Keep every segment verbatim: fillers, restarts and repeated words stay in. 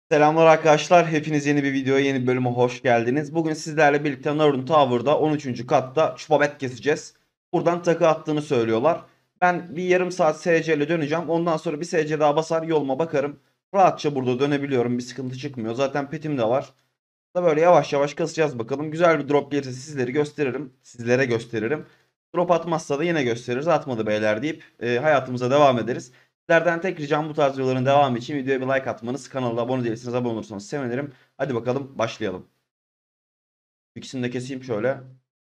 Selamlar arkadaşlar. Hepiniz yeni bir videoya, yeni bir bölüme hoş geldiniz. Bugün sizlerle birlikte Narun Tower'da on üçüncü katta Çupabet keseceğiz. Buradan takı attığını söylüyorlar. Ben bir yarım saat S C ile döneceğim. Ondan sonra bir S C daha basar yoluma bakarım. Rahatça burada dönebiliyorum. Bir sıkıntı çıkmıyor. Zaten petim de var. Da böyle yavaş yavaş kasacağız bakalım. Güzel bir drop gelirse sizleri gösteririm. Sizlere gösteririm. Drop atmazsa da yine gösteririz. Atmadı beyler deyip e, hayatımıza devam ederiz. Sizlerden tek ricam bu tarz videoların devamı için videoya bir like atmanız. Kanala abone değilseniz abone olursanız sevinirim. Hadi bakalım başlayalım. İkisini de keseyim şöyle.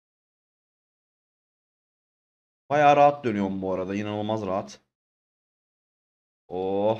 Bayağı rahat dönüyorum bu arada. İnanılmaz rahat. Oh.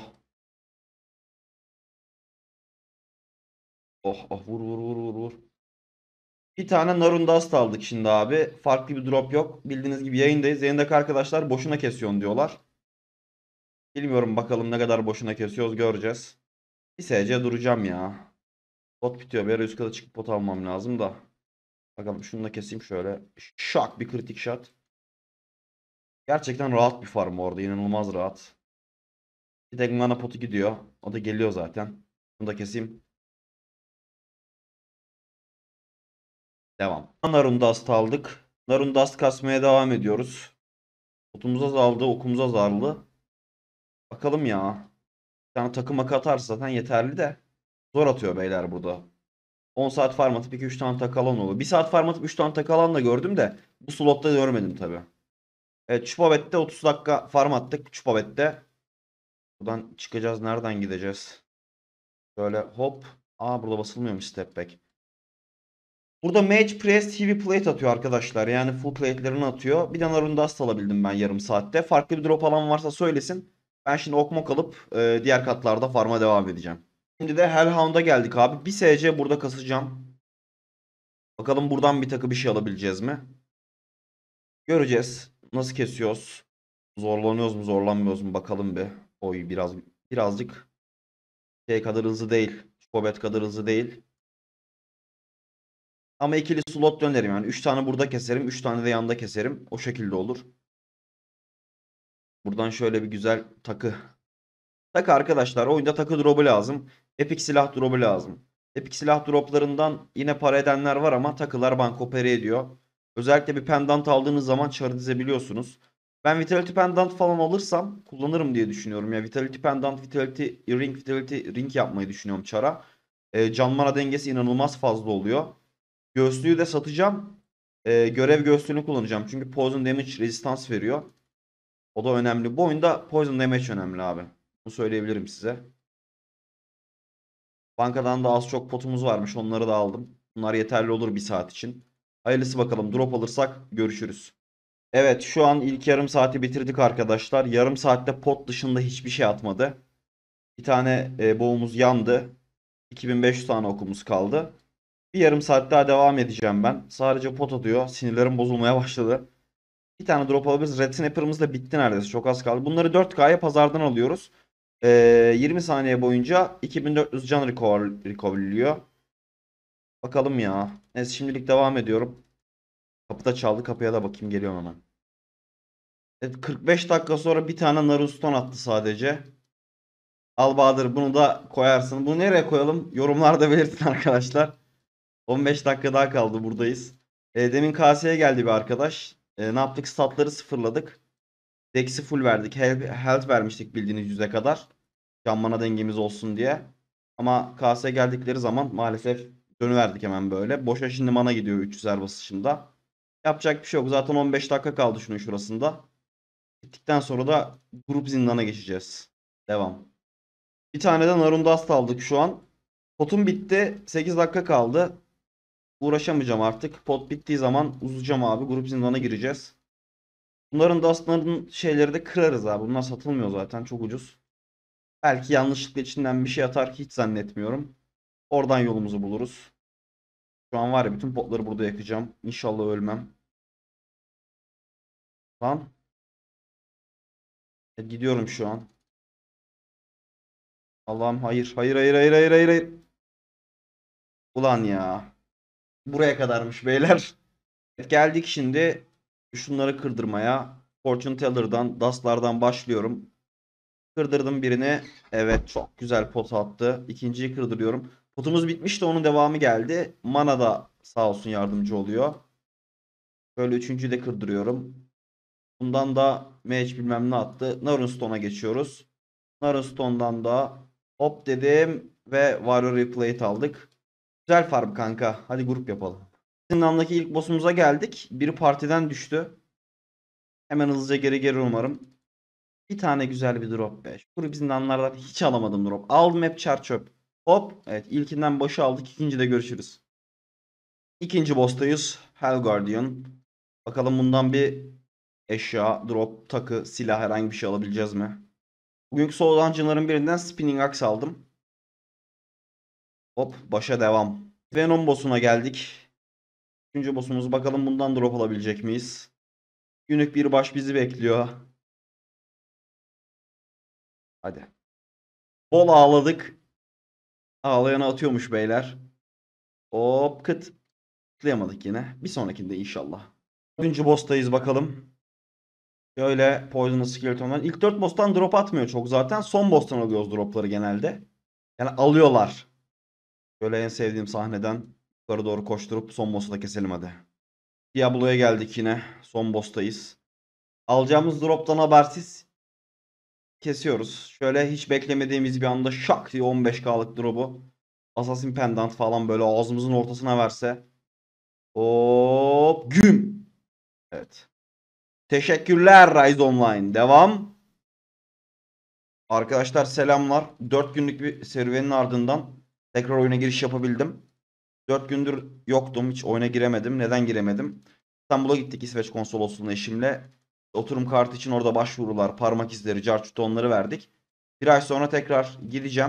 Oh oh vur vur vur vur vur. Bir tane Narun Dust aldık şimdi abi. Farklı bir drop yok. Bildiğiniz gibi yayındayız. Yayındaki arkadaşlar boşuna kesiyorsun diyorlar. Bilmiyorum bakalım ne kadar boşuna kesiyoruz göreceğiz. Bir S C duracağım ya. Pot bitiyor. Bir ara üst kata çıkıp pot almam lazım da. Bakalım şunu da keseyim şöyle. Şak bir kritik shot. Gerçekten rahat bir farm orada. İnanılmaz rahat. Bir tek mana potu gidiyor. O da geliyor zaten. Bunu da keseyim. Devam. Narun Dust aldık. Narun Dust kasmaya devam ediyoruz. Potumuz azaldı. Okumuz azaldı. Bakalım ya. Bir tane takım akı atarsa zaten yeterli de. Zor atıyor beyler burada. on saat farm atıp iki üç tane takı alan olur. bir saat farm atıp üç tane takı alan da gördüm de. Bu slotta görmedim tabi. Evet Çupabet'te otuz dakika farm attık. Çupabet'te. Buradan çıkacağız. Nereden gideceğiz? Böyle hop. Aa burada basılmıyormuş step back. Burada Mage Priest Heavy Plate atıyor arkadaşlar. Yani full plate'lerini atıyor. Bir tane Rundast alabildim ben yarım saatte. Farklı bir drop alan varsa söylesin. Ben şimdi okmok alıp e, diğer katlarda farma devam edeceğim. Şimdi de Hellhound'a geldik abi. Bir S C burada kasacağım. Bakalım buradan bir takı bir şey alabileceğiz mi? Göreceğiz. Nasıl kesiyoruz? Zorlanıyoruz mu zorlanmıyoruz mu bakalım bir. Oy biraz birazcık şey kadar hızlı değil. Çubobet kadar hızlı değil. Ama ikili slot dönerim yani. üç tane burada keserim. üç tane de yanda keserim. O şekilde olur. Buradan şöyle bir güzel takı. Takı arkadaşlar. Oyunda takı drop'u lazım. Epic silah drop'u lazım. Epic silah drop'larından yine para edenler var ama takılar banko peri ediyor. Özellikle bir pendant aldığınız zaman çarı dizebiliyorsunuz. Ben Vitality Pendant falan alırsam kullanırım diye düşünüyorum. Ya Vitality Pendant, Vitality Ring, Vitality Ring yapmayı düşünüyorum çara. E, can mana dengesi inanılmaz fazla oluyor. Göğüslüğü de satacağım. Ee, görev göğüslüğünü kullanacağım. Çünkü Poison Damage Resistance veriyor. O da önemli. Bu oyunda Poison Damage önemli abi. Bunu söyleyebilirim size. Bankadan da az çok potumuz varmış. Onları da aldım. Bunlar yeterli olur bir saat için. Hayırlısı bakalım. Drop alırsak görüşürüz. Evet şu an ilk yarım saati bitirdik arkadaşlar. Yarım saatte pot dışında hiçbir şey atmadı. Bir tane e, boğumuz yandı. iki bin beş yüz tane okumuz kaldı. Bir yarım saat daha devam edeceğim ben. Sadece pot atıyor. Sinirlerim bozulmaya başladı. Bir tane drop alabiliriz. Red Snapper'ımız da bitti neredeyse. Çok az kaldı. Bunları dört K'ya pazardan alıyoruz. Ee, yirmi saniye boyunca iki bin dört yüz can recover, recoverliyor. Bakalım ya. Neyse şimdilik devam ediyorum. Kapıda çaldı. Kapıya da bakayım. Geliyorum hemen. Evet, kırk beş dakika sonra bir tane Naruston attı sadece. Al Bahadır bunu da koyarsın. Bunu nereye koyalım? Yorumlarda belirtin arkadaşlar. on beş dakika daha kaldı. Buradayız. E, demin K S'ye geldi bir arkadaş. E, ne yaptık? Statları sıfırladık. Dex'i full verdik. Health, health vermiştik bildiğiniz yüze kadar. Can mana dengemiz olsun diye. Ama K S geldikleri zaman maalesef dönüverdik hemen böyle. Boşa şimdi mana gidiyor üç yüz er basışında. Yapacak bir şey yok. Zaten on beş dakika kaldı şunun şurasında. Bittikten sonra da grup zindana geçeceğiz. Devam. Bir tane de Narundast aldık şu an. Potum bitti. sekiz dakika kaldı. Uğraşamayacağım artık. Pot bittiği zaman uzayacağım abi. Grup zindana gireceğiz. Bunların dustların şeyleri de kırarız abi. Bunlar satılmıyor zaten. Çok ucuz. Belki yanlışlıkla içinden bir şey atar hiç zannetmiyorum. Oradan yolumuzu buluruz. Şu an var ya bütün potları burada yakacağım. İnşallah ölmem. Lan. E, gidiyorum şu an. Allah'ım hayır. Hayır hayır hayır hayır hayır. hayır. Ulan ya. Buraya kadarmış beyler. Evet, geldik şimdi şunları kırdırmaya. Fortune Teller'dan, Dust'lardan başlıyorum. Kırdırdım birini. Evet, çok güzel pot attı. İkinciyi kırdırıyorum. Potumuz bitmişti, onun devamı geldi. Mana da sağ olsun yardımcı oluyor. Böyle üçüncüyü de kırdırıyorum. Bundan da match bilmem ne attı. Narunstone'a geçiyoruz. Narunstone'dan da hop dedim ve Warrior Replate aldık. Güzel farm kanka. Hadi grup yapalım. Zindan'daki ilk boss'umuza geldik. Biri partiden düştü. Hemen hızlıca geri geri umarım. Bir tane güzel bir drop be. Şu grup zindanlardan hiç alamadım drop. Aldım hep çar çöp. Hop. Evet, ilkinden boşa aldık. İkinci de görüşürüz. İkinci boss'tayız. Hell Guardian. Bakalım bundan bir eşya, drop, takı, silah herhangi bir şey alabileceğiz mi? Bugünkü Soul Dungeon'ların birinden Spinning Axe aldım. Hop, başa devam. Venom boss'una geldik. Üçüncü boss'umuz, bakalım bundan drop alabilecek miyiz? Günlük bir baş bizi bekliyor. Hadi. Bol ağladık. Ağlayana atıyormuş beyler. Hop kıt. Tıklayamadık yine. Bir sonrakinde inşallah. Dördüncü boss'tayız bakalım. Şöyle Poisonous Skeleton'dan. İlk dört boss'tan drop atmıyor çok zaten. Son boss'tan alıyoruz dropları genelde. Yani alıyorlar. Böyle en sevdiğim sahneden yukarı doğru koşturup son boss'u da keselim hadi. Diablo'ya geldik yine. Son boss'tayız. Alacağımız drop'tan habersiz kesiyoruz. Şöyle hiç beklemediğimiz bir anda şak diye on beş K'lık drop'u Assassin Pendant falan böyle ağzımızın ortasına verse. Hop güm. Evet. Teşekkürler Rise Online. Devam. Arkadaşlar selamlar. dört günlük bir serüvenin ardından tekrar oyuna giriş yapabildim. dört gündür yoktum. Hiç oyuna giremedim. Neden giremedim? İstanbul'a gittik İsveç konsolosluğuna eşimle. Oturum kartı için orada başvurular, parmak izleri, carçutu onları verdik. Bir ay sonra tekrar gideceğim.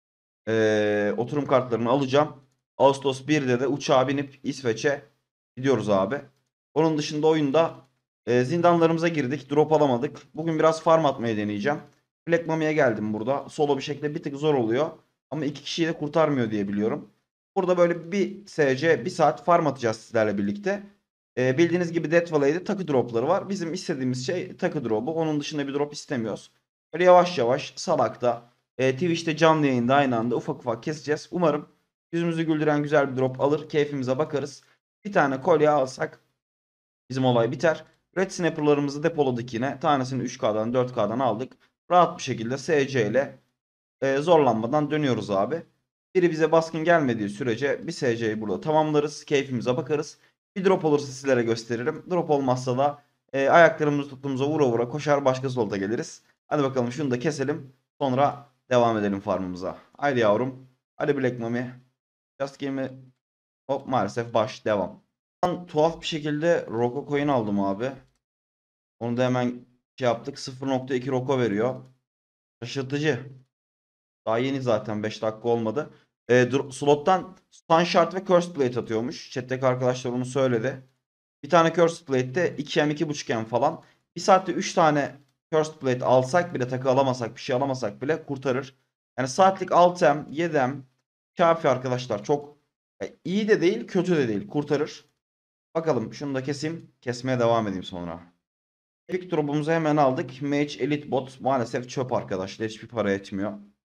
Ee, oturum kartlarını alacağım. Ağustos birde de uçağa binip İsveç'e gidiyoruz abi. Onun dışında oyunda e, zindanlarımıza girdik. Drop alamadık. Bugün biraz farm atmayı deneyeceğim. Black Mummy'ye geldim burada. Solo bir şekilde bir tık zor oluyor. Ama iki kişiyi de kurtarmıyor diye biliyorum. Burada böyle bir S C bir saat farm atacağız sizlerle birlikte. E, bildiğiniz gibi Death Valley'de takı dropları var. Bizim istediğimiz şey takı drop'u. Onun dışında bir drop istemiyoruz. Böyle yavaş yavaş salakta e, Twitch'te canlı yayında aynı anda ufak ufak keseceğiz. Umarım yüzümüzü güldüren güzel bir drop alır. Keyfimize bakarız. Bir tane kolye alsak bizim olay biter. Red Snapper'larımızı depoladık yine. Tanesini üç K'dan dört K'dan aldık. Rahat bir şekilde S C ile e, zorlanmadan dönüyoruz abi. Biri bize baskın gelmediği sürece bir S C'yi burada tamamlarız. Keyfimize bakarız. Bir drop olursa sizlere gösteririm. Drop olmazsa da e, ayaklarımızı tuttuğumuza vura vura koşar başka slota geliriz. Hadi bakalım şunu da keselim. Sonra devam edelim farmımıza. Haydi yavrum. Hadi Black Mummy. Just give me... Hop maalesef baş devam. Ben tuhaf bir şekilde Roko coin aldım abi. Onu da hemen şey yaptık. sıfır nokta iki Roko veriyor. Şaşırtıcı. Daha yeni zaten beş dakika olmadı. E, dur- slottan Stun Shard ve Cursed Blade atıyormuş. Chat'teki arkadaşlar onu söyledi. Bir tane Cursed Blade'de iki M iki buçuk M falan. Bir saatte üç tane Cursed Blade alsak bile takı alamasak bir şey alamasak bile kurtarır. Yani saatlik altı M yedi M kafi arkadaşlar. Çok e, iyi de değil kötü de değil kurtarır. Bakalım şunu da keseyim. Kesmeye devam edeyim sonra. Epic drop'umuzu hemen aldık. Mage Elite Bot maalesef çöp arkadaşlar. Hiçbir para etmiyor.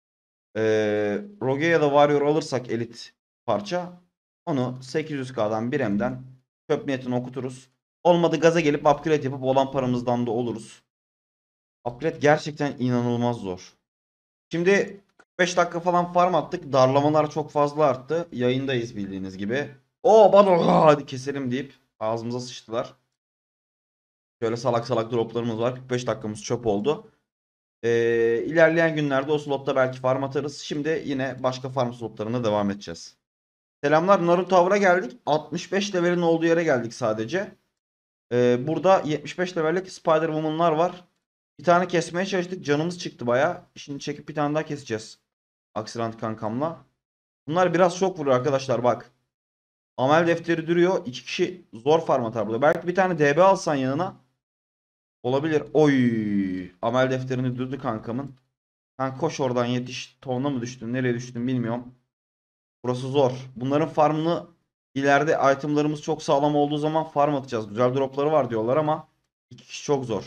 Ee, Rogue ya da Warrior alırsak elit parça onu sekiz yüz K'dan bir M'den çöp niyetine okuturuz. Olmadı gaza gelip upgrade yapıp olan paramızdan da oluruz. Upgrade gerçekten inanılmaz zor. Şimdi kırk beş dakika falan farm attık. Darlamalar çok fazla arttı. Yayındayız bildiğiniz gibi. O bana hadi keselim deyip ağzımıza sıçtılar. Şöyle salak salak droplarımız var. kırk beş dakikamız çöp oldu. Ee, ilerleyen günlerde o slotta belki farm atarız. Şimdi yine başka farm slotlarına devam edeceğiz. Selamlar, Naruto Tower'a geldik. altmış beş levelin olduğu yere geldik sadece. Ee, burada yetmiş beş levellik Spider Woman'lar var. Bir tane kesmeye çalıştık. Canımız çıktı baya. Şimdi çekip bir tane daha keseceğiz. Aksirant kankamla. Bunlar biraz çok vuruyor arkadaşlar bak. Amel defteri duruyor. İki kişi zor farm atar burada. Belki bir tane D B alsan yanına. Olabilir. Oy. Amel defterini durdu kankamın. Kanka koş oradan yetiş. Tonuna mı düştün? Nereye düştün bilmiyorum. Burası zor. Bunların farmını ileride itemlarımız çok sağlam olduğu zaman farm atacağız. Güzel dropları var diyorlar ama iki kişi çok zor.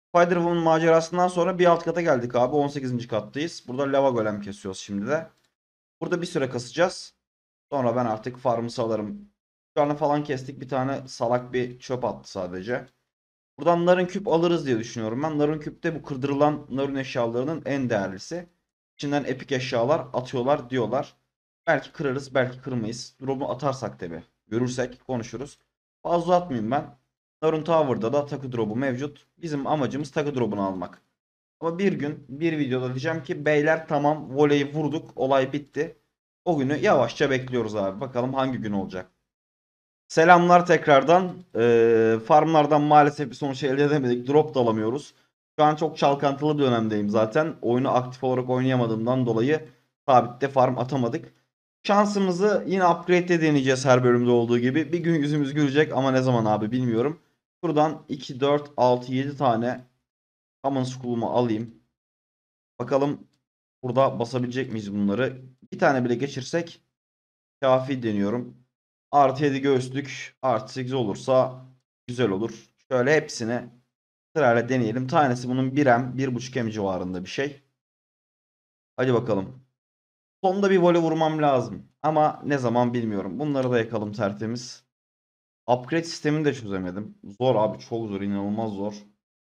Spider-Woman macerasından sonra bir alt kata geldik abi. on sekizinci kattayız. Burada lava golem kesiyoruz şimdi de. Burada bir süre kasacağız. Sonra ben artık farmı salarım. Şu an falan kestik. Bir tane salak bir çöp attı sadece. Buradan narın küp alırız diye düşünüyorum ben. Narın küp de bu kırdırılan narın eşyalarının en değerlisi. İçinden epik eşyalar atıyorlar diyorlar. Belki kırarız, belki kırmayız. Drop'u atarsak tabi. Görürsek konuşuruz. Fazla atmayayım ben. Narun Tower'da da takı drop'u mevcut. Bizim amacımız takı drop'unu almak. Ama bir gün bir videoda diyeceğim ki beyler tamam voleyi vurduk, olay bitti. O günü yavaşça bekliyoruz abi. Bakalım hangi gün olacak. Selamlar tekrardan. Ee, farmlardan maalesef bir sonuç elde edemedik. Drop da alamıyoruz. Şu an çok çalkantılı bir dönemdeyim zaten. Oyunu aktif olarak oynayamadığımdan dolayı sabitte farm atamadık. Şansımızı yine upgrade'de deneyeceğiz her bölümde olduğu gibi. Bir gün yüzümüz gülecek ama ne zaman abi bilmiyorum. Buradan iki, dört, altı, yedi tane Common Skull'umu alayım. Bakalım burada basabilecek miyiz bunları? Bir tane bile geçirsek kafi deniyorum. Artı yedi göğüslük artı sekiz olursa güzel olur. Şöyle hepsini sırayla deneyelim. Tanesi bunun bir em bir buçuk em civarında bir şey. Hadi bakalım. Sonunda bir voley vurmam lazım. Ama ne zaman bilmiyorum. Bunları da yakalım tertemiz. Upgrade sistemini de çözemedim. Zor abi, çok zor, inanılmaz zor.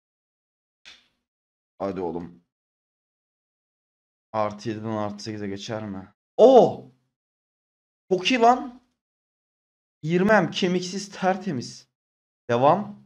Hadi oğlum. Artı yediden artı sekize geçer mi? Oo! Çok iyi lan. yirmi em kemiksiz tertemiz. Devam.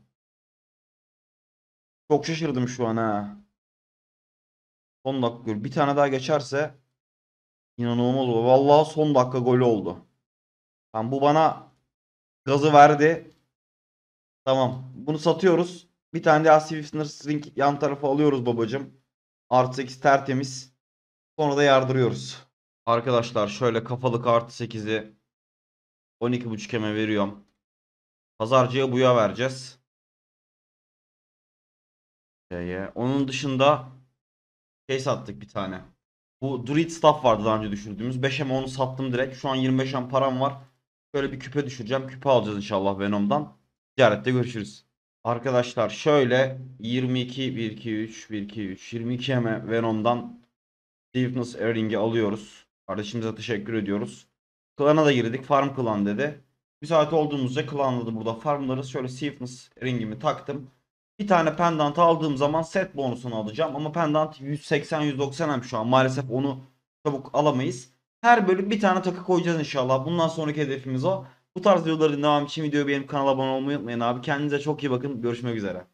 Çok şaşırdım şu an ha. Son dakika golü. Bir tane daha geçerse inanılmaz olur. Vallahi son dakika golü oldu. Tamam, bu bana gazı verdi. Tamam. Bunu satıyoruz. Bir tane daha Swiftner String yan tarafa alıyoruz babacım. Artı sekiz tertemiz. Sonra da yardırıyoruz. Arkadaşlar şöyle kafalık artı sekizi on iki buçuk eme veriyorum. Pazarcıya buya vereceğiz. Şeye. Onun dışında şey sattık bir tane. Bu Druid Staff vardı daha önce düşürdüğümüz. beş eme onu sattım direkt. Şu an yirmi beş em param var. Şöyle bir küpe düşüreceğim. Küpe alacağız inşallah Venom'dan. Ticarette görüşürüz. Arkadaşlar şöyle yirmi iki, bir, iki, üç, bir, iki, üç, yirmi iki eme Venom'dan Stiffness Earring'i alıyoruz. Kardeşimize teşekkür ediyoruz. Klan'a da girdik. Farm Klan dedi. Müsait olduğumuzda klanla da burada farmlarız. Şöyle Stiffness Earring'imi taktım. Bir tane pendant aldığım zaman set bonusunu alacağım. Ama pendant yüz seksen yüz doksan hem şu an. Maalesef onu çabuk alamayız. Her bölüm bir tane takı koyacağız inşallah. Bundan sonraki hedefimiz o. Bu tarz videoların devam için videoyu beğenip kanala abone olmayı unutmayın abi. Kendinize çok iyi bakın. Görüşmek üzere.